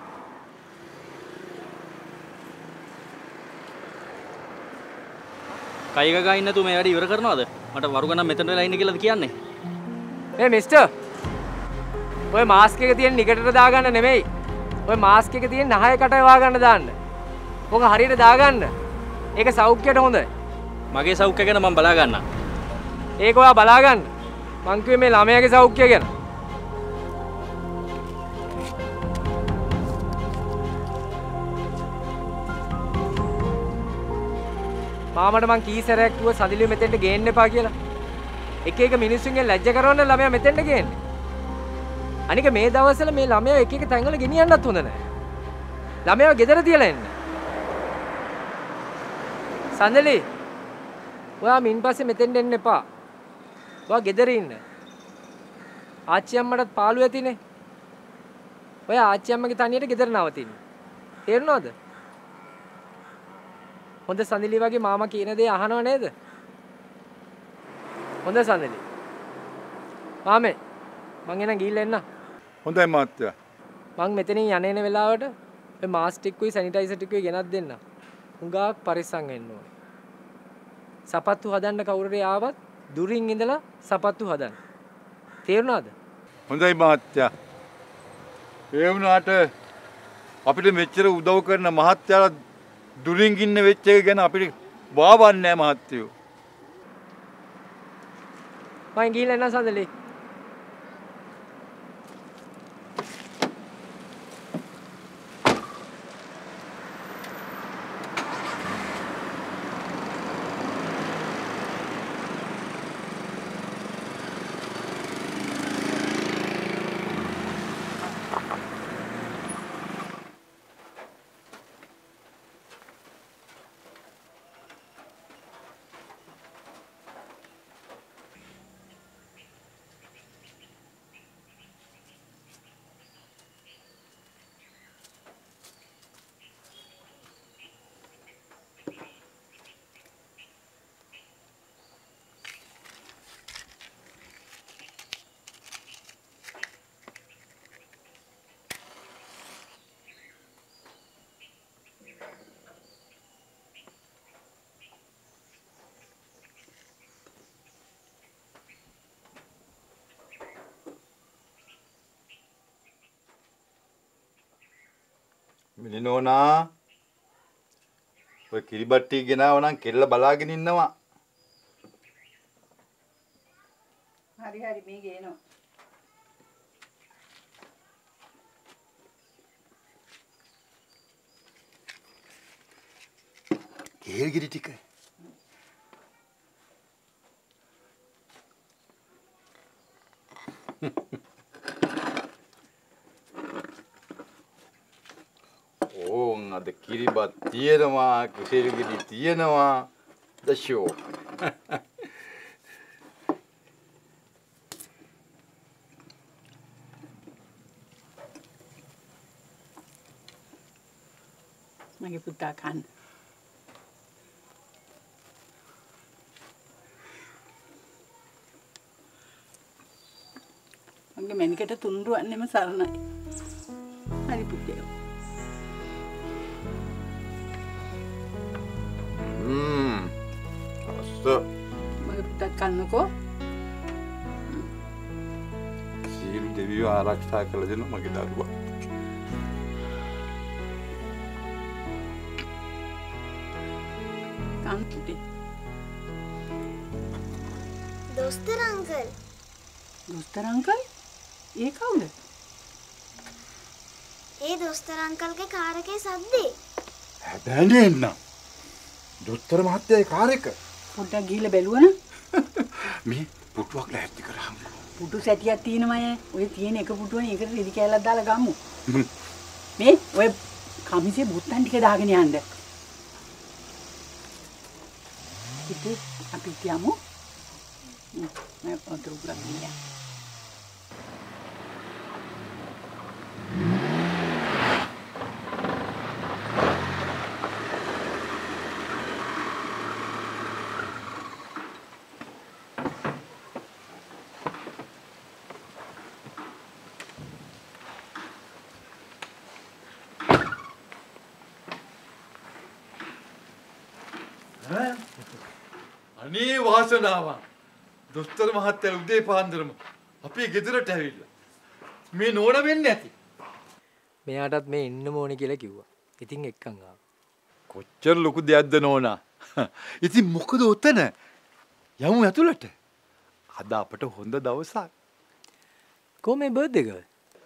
කයික ගින්න නැතුව මේ වැඩ ඉවර කරනවද? මට වරු ගණන් මෙතන වෙලා ඉන්න කියලාද කියන්නේ? මේ මිස්ටර්. ඔය මාස්ක් එක තියෙන නිකටට දාගන්න නෙමෙයි. ඔය මාස්ක් එක තියෙන නහය කටේ වාගන්න දාන්න. ඕක හරියට දාගන්න. ඒක සෞඛ්‍යයට හොඳයි. මගේ සෞඛ්‍ය ගැන මම බලා ගන්නම්. ඒක ඔයා බලා ගන්න. මං කිව්වේ මේ ළමයාගේ සෞඛ්‍ය ගැන. මාමට මං කී සැරයක් කිව්වා සදිලිය මෙතෙන්ට ගේන්න එපා කියලා. එක එක මිනිස්සුන්ගෙන් ලැජ්ජ කරවන්න ළමයා මෙතෙන්ට ගේන්නේ. අනික මේ දවස්වල මේ ළමයා එක එක තැන්වල ගෙනියන්නත් හොඳ නැහැ. ළමයා ගෙදර තියලා එන්න. සඳලි. ඔයා මින් පස්සේ මෙතෙන්ට එන්න එපා. ඔයා ගෙදර ඉන්න. ආච්චි අම්මටත් පාළු ඇතිනේ. ඔයා ආච්චි අම්මගේ තනියට ගෙදර නවතින්න. තේරුණාද? හොඳ සඳලි වගේ මාමා කියන දේ අහනව නේද? හොඳ සඳලි. මාමේ මං එන ගිහිල්ලා එන්න. හොඳයි මහත්තයා. මං මෙතනින් යන එන වෙලාවට මේ මාස්ක් ටිකුයි සැනිටයිසර් ටිකුයි ගෙනත් දෙන්න. හුඟක් පරිස්සම් වෙන්න ඕනේ. සපත්තු හදන්න කවුරුරේ ආවත් දුරින් ඉඳලා සපත්තු හදන්න. තේරුණාද? හොඳයි මහත්තයා. ඒ වුණාට අපිට මෙච්චර උදව් කරන මහත්තයාලා දුරින් ඉන්න වෙච්ච එක ගැන අපිට වාවන්නේ නැහැ මහත්තයෝ. මං ගිහිල්ලා එන්න සඳලි. මිලිනෝනා ඔය කිරිබට්ටි ගෙනාව නම් කෙල්ල බලාගෙන ඉන්නවා. හරි හරි මේ ගේනවා. කේල් ගිරි ටික. ඕන් අද කිරිබත් තියෙනවා කෙසෙල් ගෙඩි තියෙනවා දෂෝ මගේ පුතා කන්න. මගේ මැනිකට තුන්රුවන්නෙම සරණයි. හරි පුතේ. හ්ම්. අස්ස. මගේ පුතා කන්නකෝ. සියලු දෙවියෝ ආරක්ෂා කළ දෙන මගේ දරුවා. කන්ටි. දොස්තර අංකල්. දොස්තර අංකල්? ඒ කවුද? ඒ දොස්තර අංකල්ගේ කාර් එකේ සද්දේ. හැබැයි එන්න. දොස්තර මහත්තයාගේ කාර් එක. පොඩ්ඩක් ගිහිල්ලා බැලුවනම් මේ පුටුවක් ලෑස්ති කරාම්කෝ. පුටු සැටියක් තියෙනමය. ඔය තියෙන එක පුටුවනේ ඒකට රෙදි කෑල්ලක් දාලා ගමු. මේ ඔය කමිසේ බුත්තන් ටික දාගෙන යන්න. ඉතින් අපි කියමු. මම පොතේ උගලා ගියා. අනේ වාසනාවක්. දොස්තර මහත්තයා උදේ පාන්දරම අපේ ගෙදරට ඇවිල්ලා. මේ නෝන වෙන්නේ නැති. මෙයාටත් මේ ඉන්නම ඕනේ කියලා කිව්වා. ඉතින් එක්කන් ආවා. කොච්චර ලොකු දෙයක්ද නෝනා. ඉතින් මොකද උතන? යමු ඇතුළට. අද අපට හොඳ දවසක්. කොහොමද බර්ත්ඩේ එක?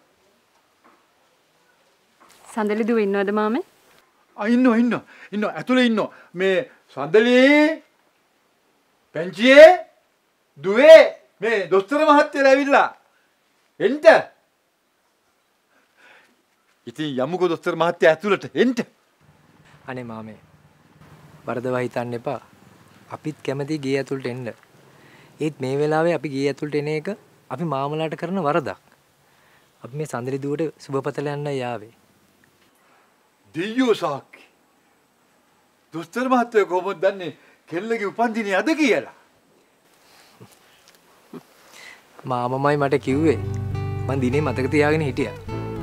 සඳලි දුව ඉන්නවද මාමේ? ආ ඉන්නෝ ඉන්නෝ ඉන්නෝ ඇතුළේ ඉන්නෝ. මේ සඳලි පෙන්චියේ දුවේ මේ දොස්තර මහත්තයලා ඇවිල්ලා එන්න ඉතින් යමුකෝ දොස්තර මහත්තයා ඇතුළට එන්න. අනේ මාමේ. වරදවා හිතන්න එපා. අපිත් කැමති ගේ ඇතුළට එන්න. ඒත් මේ වෙලාවේ අපි ගේ ඇතුළට එන එක අපි මාමලාට කරන වරදක්. අපි මේ සඳලි දුවට සුබපතල යන්නයි ආවේ. දෙයියෝ සාක්කි. දොස්තර මහත්තයා කොහොමද දන්නේ කෙල්ලගේ උපන්දිනේ අද කියලා? මාමමයි මට කිව්වේ. මං දිනේ මතක තියාගෙන හිටියා.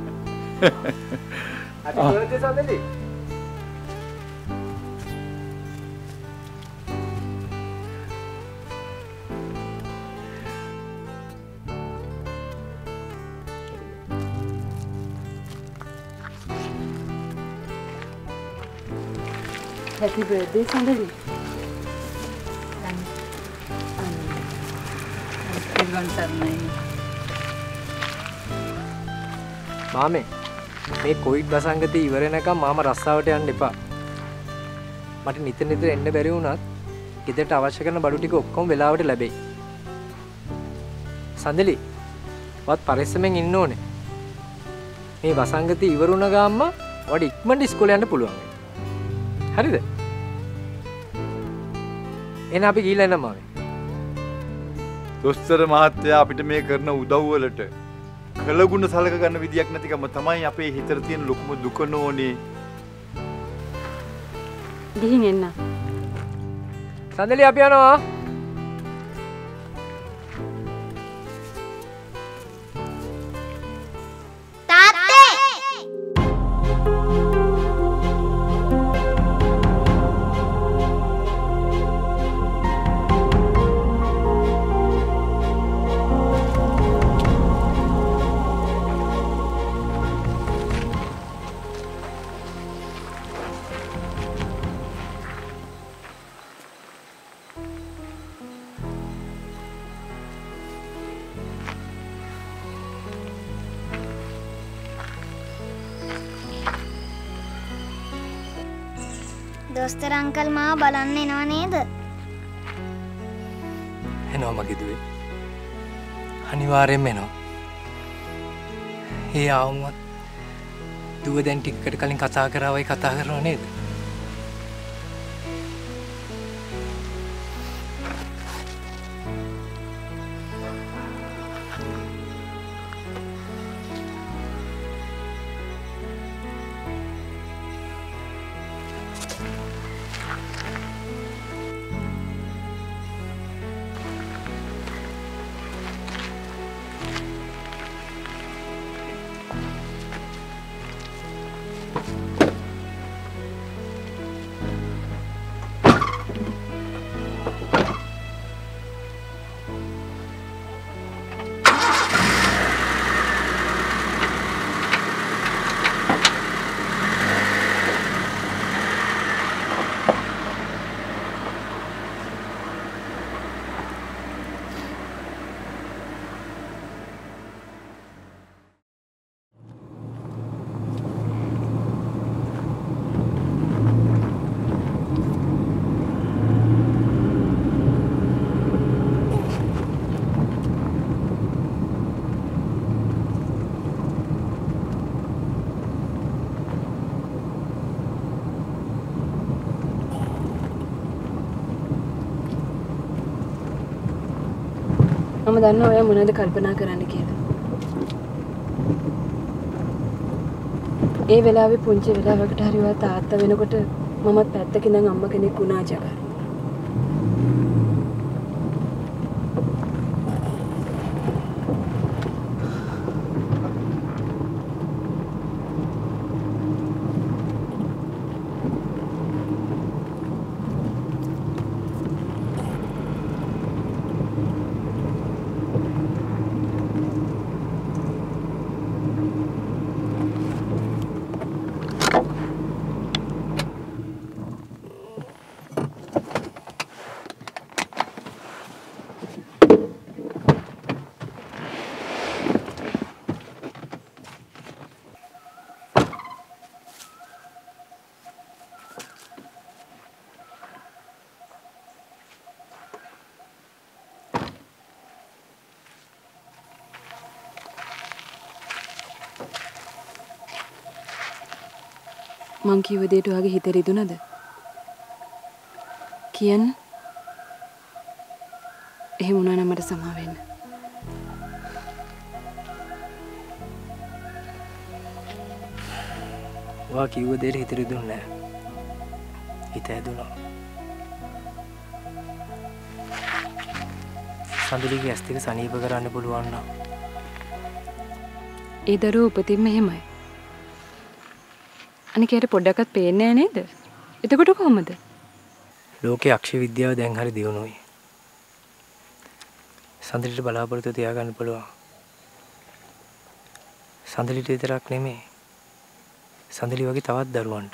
අපි කොහෙද සඳලි? Happy birthday, Sandali. මාමේ මේ කොවිඩ් වසංගතය ඉවර වෙනකම් මාම රස්සාවට යන්න එපා. මට නිතර නිතර එන්න බැරි වුණත් ගෙදරට අවශ්‍ය කරන බඩු ටික ඔක්කොම වෙලාවට ලැබෙයි. සඳලි වත් පරිස්සමෙන් ඉන්න ඕනේ. මේ වසංගතය ඉවර වුණ ගාම්ම ඔයාලට ඉක්මනට ඉස්කෝලේ යන්න පුළුවන්. හරිද? එහෙනම් අපි ගිහලා එන්න මාමේ. දොස්තර මහත්තයා අපිට මේ කරන උදව් වලට කළගුණ සලක ගන්න විදියක් නැතිකම තමයි අපේ හිතේ තියෙන ලොකුම දුක නෝනේ. ගිහින් එන්න. සඳලි අපි යනවා. දොස්තර අංකල් මාව බලන්න එනවා නේද? එනවා මගේ දුවේ. අනිවාර්යෙන්ම එනවා. ඒ ආවමත් දුව දැන් ටිකකට කලින් කතා කරාවයි කතා කරනව නේද? මම දන්නවා ඔයා මොනවද කල්පනා කරන්න කියලා. ඒ වෙලාවේ පුංචි වෙලාවකට හරි ඔයා තාත්තා වෙනකොට මමත් පැත්තක ඉඳන් අම්මා කෙනෙක් වුණා ජගා. මං කිව්ව දෙයට ඔයාගේ හිත රිදුනද? කියන්න. එහෙම වුණා නම් මට සමා වෙන්න. ඔයා කිව්ව දෙයට හිත රිදුන්නේ නැහැ. හිත ඇදුණා. සඳලිගේ ඇස් දෙක සනීප කරන්න පුළුවන් නම් ඒ දරුවෝ උපතින්ම එහෙමයි. අනිකයට පොඩ්ඩක්වත් පේන්නේ නැහැ නේද? එතකොට කොහොමද? ලෝකයේ අක්ෂර විද්‍යාව දැන් හරි දියුණුවයි. සඳලිට බලාපොරොත්තු තියාගන්න පුළුවන්. සඳලිට විතරක් නෙමෙයි. සඳලි වගේ තවත් දරුවන්ට.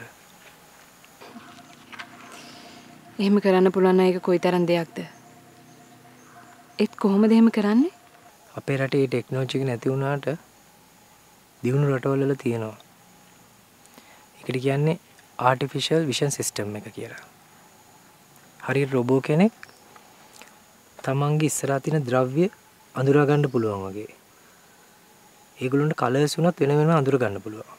එහෙම කරන්න පුළුවන් නම් ඒක කොයිතරම් දෙයක්ද? ඒත් කොහොමද එහෙම කරන්නේ? අපේ රටේ මේ ටෙක්නොලොජි එක නැති වුණාට දියුණු රටවල් වල තියෙනවා. ඒකට කියන්නේ ආටිෆිෂල් විෂන් සිස්ටම් එක කියලා. හරියට රොබෝ කෙනෙක් තමන්ගේ ඉස්සරහා තියෙන ද්‍රව්‍ය අඳුරා ගන්න පුළුවන් වගේ. ඒගොල්ලන්ට කලර්ස් උනත් වෙන වෙනම අඳුර ගන්න පුළුවන්.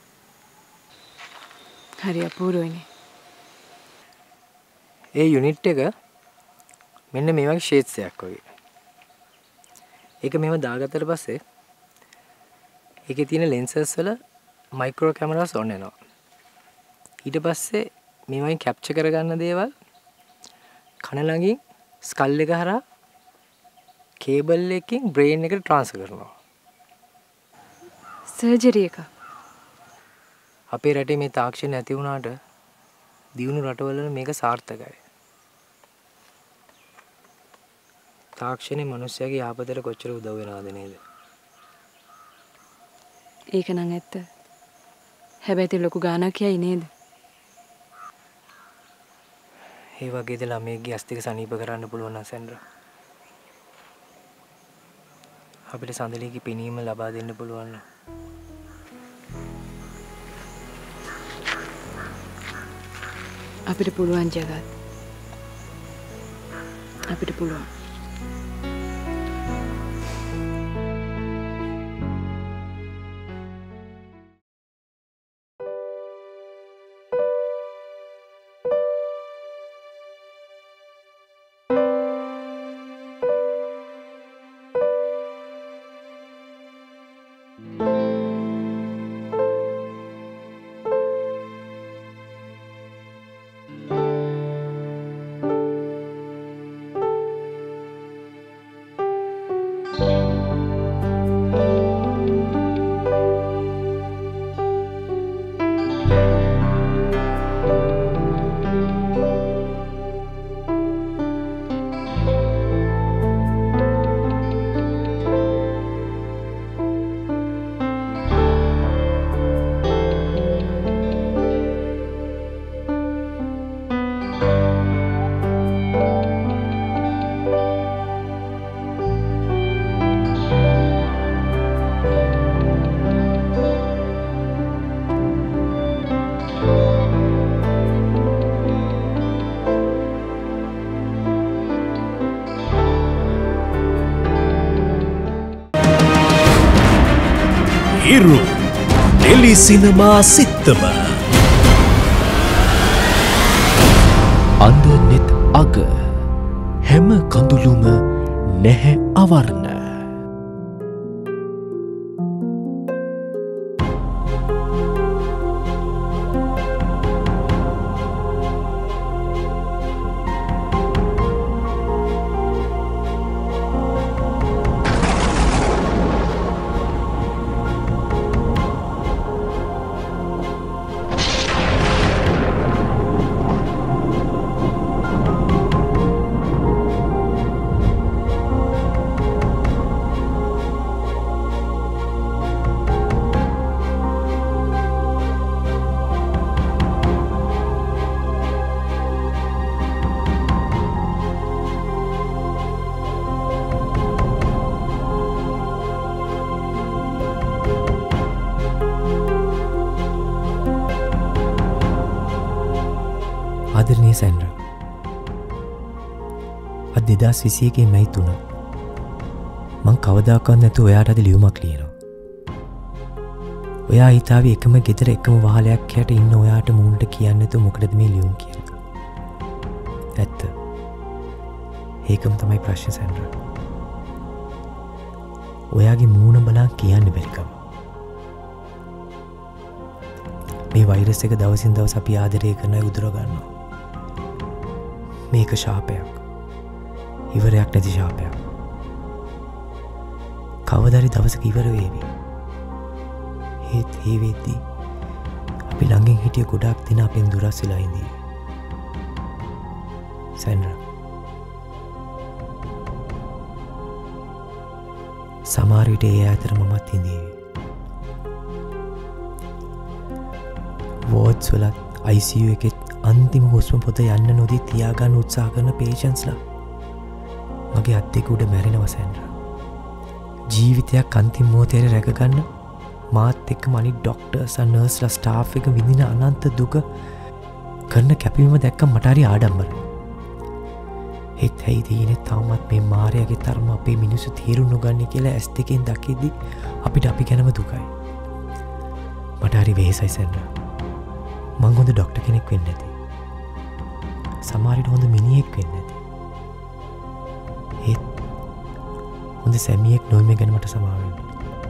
හරි අපූර්වයිනේ. ඒ යුනිට් එක මෙන්න මේ වගේ ෂේඩ්ස් එකක් වගේ. ඒක මෙහෙම දාගත්තට පස්සේ ඒකේ තියෙන ලෙන්සස් වල මයික්‍රෝ කැමරාස් ඔන් වෙනවා. ඊට පස්සේ මේ වගේ කැප්චර් කරගන්න දේවල් කන ළඟින් ස්කල් එක හරහා කේබල් එකකින් බ්‍රේන් එකට ට්‍රාන්ස්ෆර් කරනවා. සර්ජරි එක. අපේ රටේ මේ තාක්ෂණ නැති වුණාට දියුණු රටවල මේක සාර්ථකයි. තාක්ෂණය මිනිස්යාගේ යාපතට කොච්චර උදව් වෙනවද නේද? ඒක නම් ඇත්ත. හැබැයි તે ලොකු ගාණක් කියයි නේද? ඒ වගේද ළමයිගේ ඇස් දෙක සනීප කරන්න පුළුවන් නම් සෙන්ඩ්‍රා. අපිට සඳලිගේ පිනීම ලබා දෙන්න පුළුවන් නම් අපිට පුළුවන් ජගත්. අපිට පුළුවන්. ඉරු ටෙලි සිනමා සිත්තම අන්ද නෙත් අග හැම කඳුළුම නැහැ අවර්ණ ආදරණීය සැන්ඩ්‍රා අද දෙදාස් විසි එකේ මැයි තුන මං කවදාකවත් නැතුව ඔයාට අද ලියුමක් ලියනවා ඔයා හිතාවේ එකම ගෙදර එකම වහලයක් යට ඉන්න ඔයාට මූණට කියන්න තු මොකටද මේ ලියුම් කියලා. ඇත්ත. ඒකම තමයි ප්‍රශ්නේ සැන්ඩ්‍රා. ඔයාගේ මූණ බලන් කියන්න බැරිකම. මේ වෛරස් එක දවසින් දවස අපි ආදරය කරන උදුර ගන්නවා. මේක ශාපයක්. ඉවරයක් නැති ශාපයක්. කවදාරි දවසක ඉවර වේවි. ඒත් ඒ වෙද්දී අපි ළඟින් හිටිය ගොඩක් දින අපෙන් දුරස් වෙලා ඉඳී. සැන්ඩ්‍රා. සමහර විට ඒ අතර මමත් ඉඳීවි. වෝඩ්ස් වලත් I C U එකෙත් අන්තිම හුස්ම පොත යන්න නොදී තියාගන්න උත්සාහ කරන පේෂන්ස්ලා මගේ අත් දෙක උඩ මැරෙනවා සැන්ඩ්‍රා. ජීවිතයක් අන්තිම මොහොතේ රැකගන්න මාත් එක්කම අනිත් ඩොක්ටර්ස් නර්ස්ලා ස්ටාෆ් එක විඳින අනන්ත දුක කරන කැපවීම දැක්කම මට හරි ආඩම්බරයි. ඒත් ඇයි දිනේ තාමත් මේ මායාවේ තරම අපේ මිනිස්සු තීරුම් නොගන්නේ කියලා ඇස් දෙකෙන් දකිද්දි අපිට අපි ගැනම දුකයි. මට හරි වෙහෙසයි සැන්ඩ්‍රා. මං හොඳ ඩොක්ටර් කෙනෙක් වෙන්න ඇති. සමහරවිට හොඳ මිනිහෙක් වෙන්න ඇති. ඒත් හොඳ සැමියෙක් නොවීම ගැන මට සමාව වෙන්න.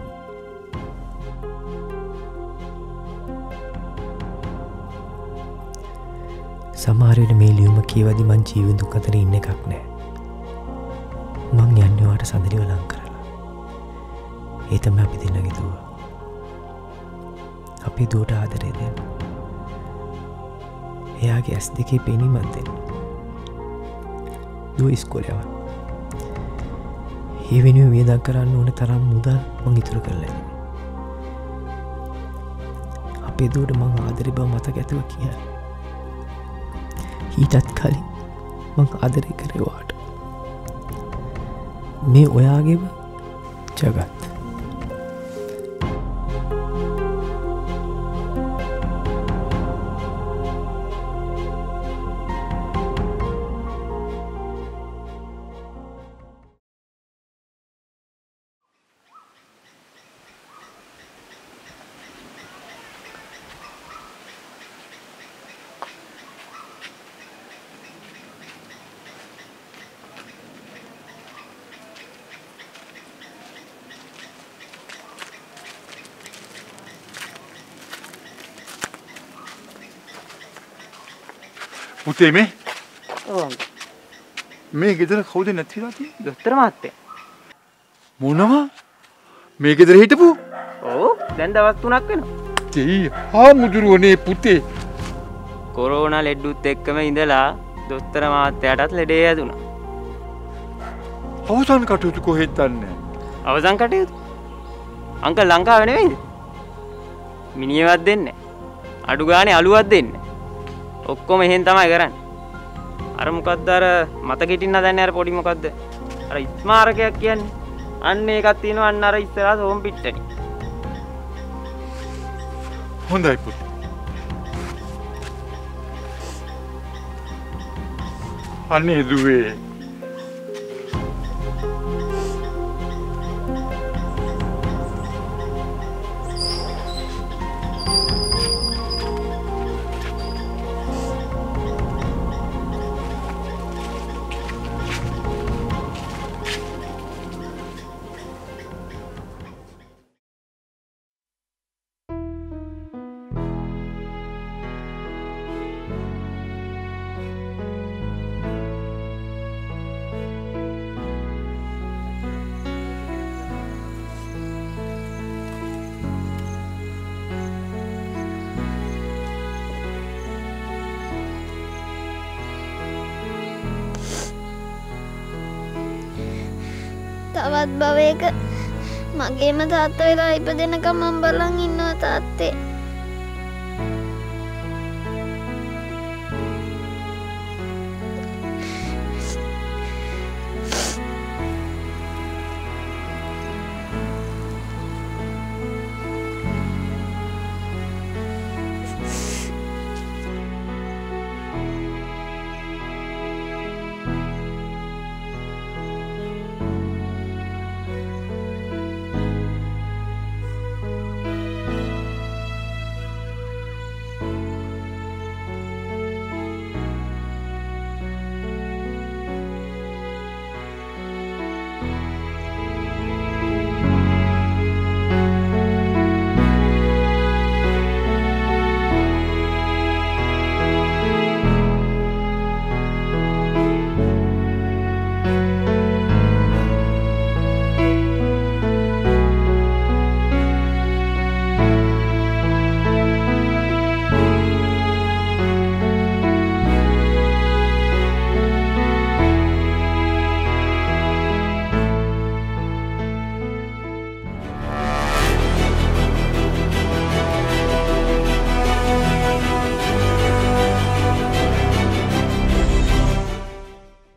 සමහරවිට මේ ලියුම කියවදි මං ජීවන දුක් අතර ඉන්න එකක් නෑ. මං යන්නේ ඔයාට සඳලිව ලං කරලා. ඒ තමයි අපි දෙන්නගේ දුව. අපේ දුවට ආදරය දෙන්න. එයාගේ ඇස් දෙකේ පෙනීමක් දෙන්න. දුව ඉස්කෝලේ යවන්න. ඒ වෙනුවෙන් වියදම් කරන්න ඕන තරම් මුදල් මං ඉතුරු කරලා ඉන්නේ. අපේ දුවට මං ආදරේ බව මතක ඇතුව කියන්නේ. ඊටත් කලින් මං ආදරය කරේ ඔයාට. මේ ඔයාගේම ජගත්. පුතේ මේ ඔව් මේ ගෙදර කවුද නැතිලා තියෙන්නේ? දොස්තර මහත්තයා. මොනවා? මේ ගෙදර හිටපු? ඔව් දැන් දවස් තුනක් වෙනවා. තේ හාමුදුරුවනේ පුතේ. කොරෝනා ලෙඩුත් එක්කම ඉඳලා දොස්තර මහත්තයාටත් ලෙඩේ හැදුනා. අවසන් කටයුතු කොහෙද දන්නේ? අවසන් කටයුතු? අංකල් ලංකාවේ නෙවෙයිද? මිනිහෙවත් දෙන්නේ නැහැ. අඩු ගානේ අලුවක් දෙන්නේ. ඔක්කොම එහෙන් තමයි කරන්නේ. අර මොකද්ද අර මතක හිටින්න හදන්නේ අර පොඩි මොකද්ද? අර ස්මාරකයක් කියන්නේ. අන්න ඒකක් තියෙනවා අන්න අර ඉස්සරහා සෝම් පිට්ටනි. හොඳයි පුතේ. අනේ දුවේ. තවත් භවයක මගේම තාත්තා වෙලා ඉපදෙනකම් මම බලන් ඉන්නවා තාත්තේ.